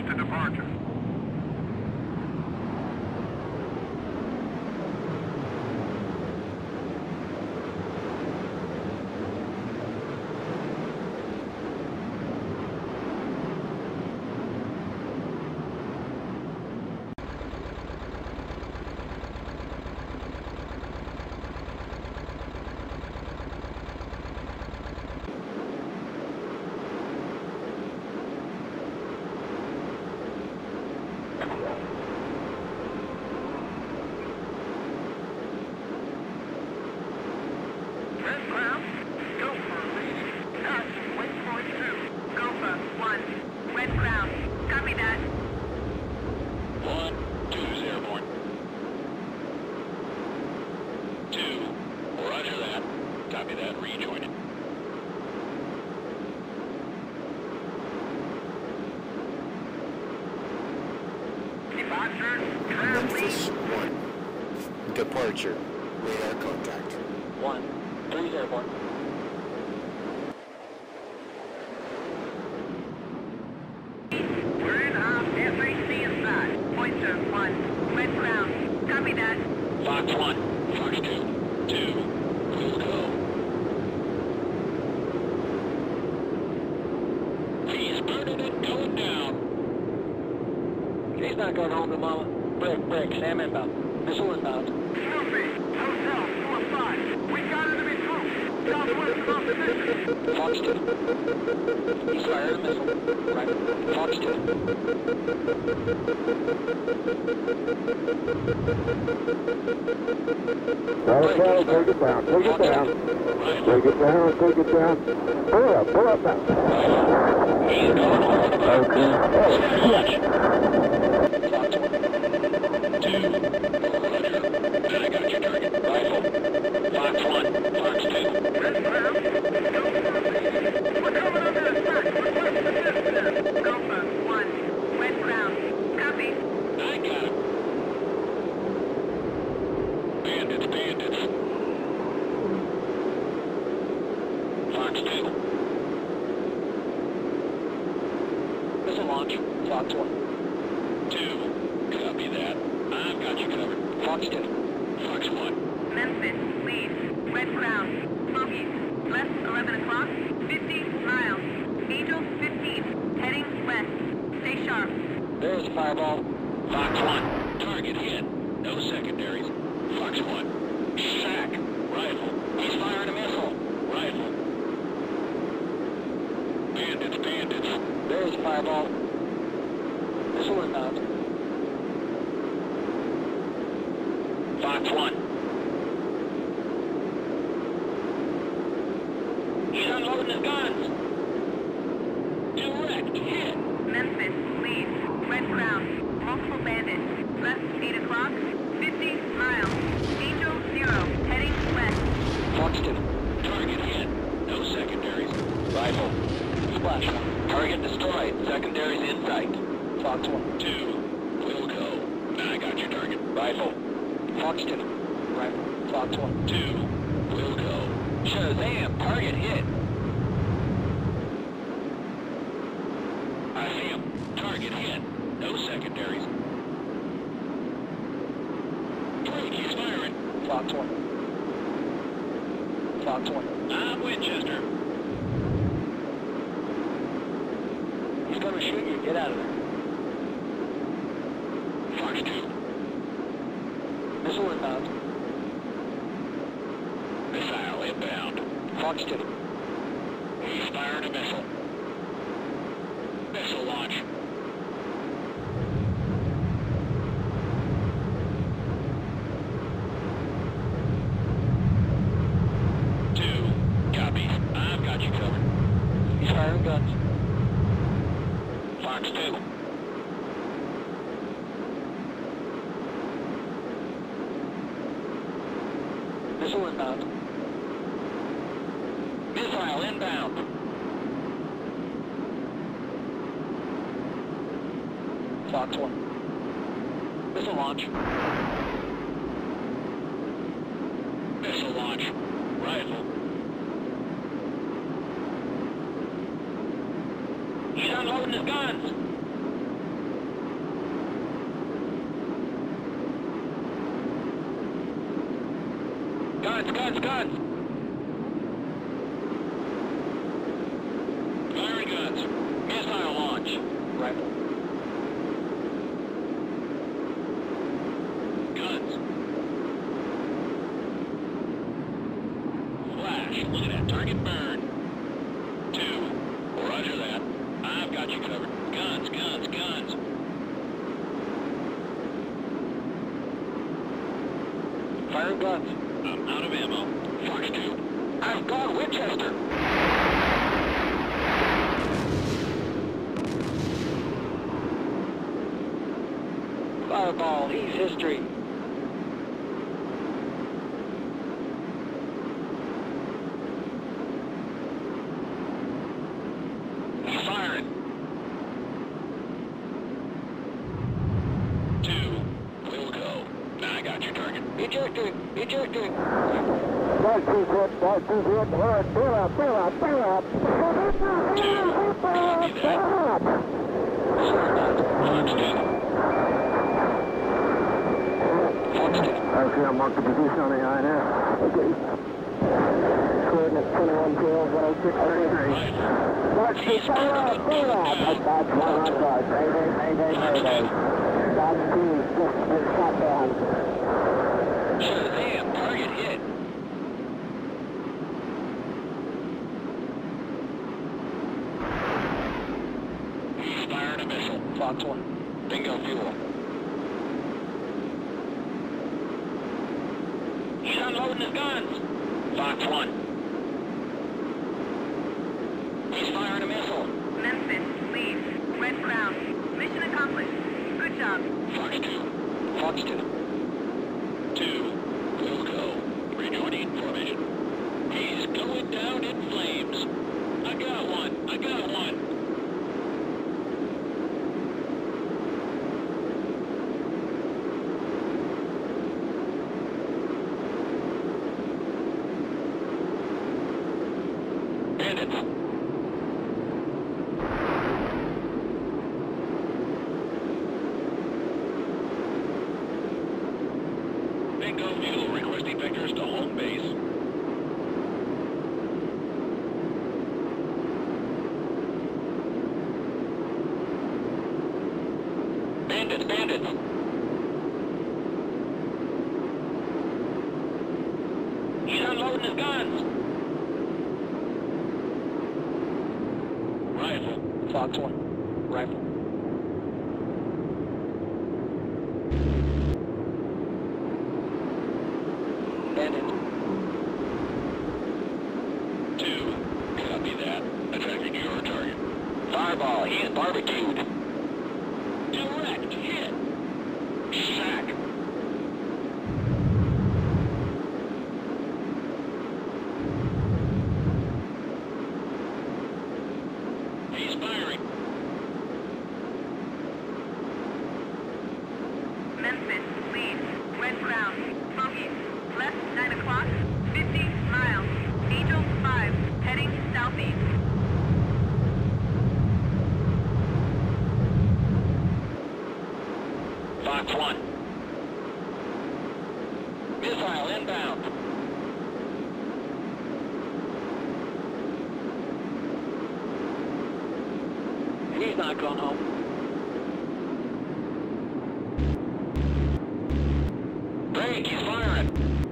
to departure. Memphis 1. Departure. Radar contact. 1-3 airborne. We're in FAC inside. Pointer 1. Red ground. Copy that. Fox 1. Fox 2. We'll go. He's burning it, going down. He's not going home to mama. Break, Sam inbound. Missile inbound. Snoopy, Hotel 4-5. We got enemy troops. Southwest of our position. Fox 2. He's fired a missile. Right. Fox 2. Take it down. Take it down. Take it down. Take it down. Pull up now. He's going home to mama. Okay. Fox 1. 2. Copy that. I've got you covered. Fox 2. Fox 1. Memphis, leave. Red ground. Bogies. Left 11 o'clock. 50 miles. Angel 15. Heading west. Stay sharp. There's a fireball. Fox 1. Target hit. No secondaries. Fox 1. Shack. Rifle. He's firing a missile. Rifle. Bandits. There's a fireball. Missile inbound. Fox 1. He's unloading his guns. Direct hit. Memphis, leave. Red ground. Multiple bandits. Left 8 o'clock. 50 miles. Angel 0. Heading west. Fox 2. Target hit. No secondaries. Rifle. Splash 1. Target destroyed. Secondaries in sight. Fox 1. 2. We'll go. I got your target. Rifle. Fox 2. Rifle. Fox 1. 2. We'll go. Shazam! Target hit. I see him. Target hit. No secondaries. Drake, he's firing. Fox 1. Fox 1. I'm Winchester. He's gonna shoot you. Get out of there. Fox 2. Missile inbound. Missile inbound. Fox 2. He's firing a missile. Missile launch. Copy. I've got you covered. He's firing guns. Fox 2. Missile inbound. Missile inbound. Fox 1. Missile launch. Missile launch. Rifle. He's unloading his guns. guns! Firing guns. Missile launch. Rifle. Guns. Flash. Look at that. Target burn. 2. Roger that. I've got you covered. Guns, guns, guns. Firing guns. I'm out of ammo. Fox 2. I've got Winchester. Fireball. He's history. He's firing. 2. We'll go. Now I got your target. Ejecting. Ejecting. That's too good. That's too good. Pull up. 2. Copy that. Fox 2. Fox 2. Okay, I'll mark the position on the INS. Okay. Coordinates 2112, 106, 33. Right. Mark 2, fire up. That's one on guard. Mayday. Dodge 2, just been shot down. Shazam! Target hit. He's firing a missile. Fox 1. Bingo fuel. He's unloading his guns. Fox 1. He's firing a missile. Memphis, leave. Red Crown. Mission accomplished. Good job. Fox 2. Fox 2. 2. We'll go. Rejoining formation. He's going down in flames. I got one. Bandits. Bingo fuel requesting vectors to home base. Bandits. He's unloading his guns. Rifle. Fox 1. Rifle. Bandit. 2. Copy that. Attacking your target. Fireball. He is barbecued. Direct hit. Sack. He's firing. Memphis, leave. Red Crown. Bogies. Left 9 o'clock. 50 miles. Angel 5. Heading southeast. Fox 1. Missile inbound. He's not gone home. Break, he's firing.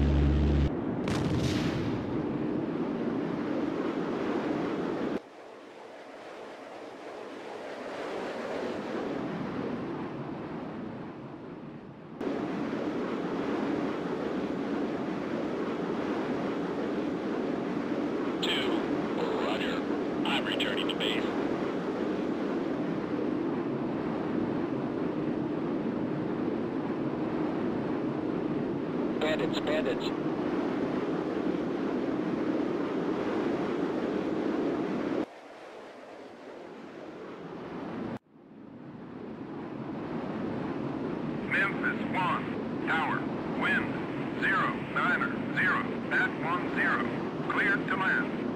Roger. I'm returning to base. Bandits. Memphis 1, tower, wind, 090, at 10, cleared to land.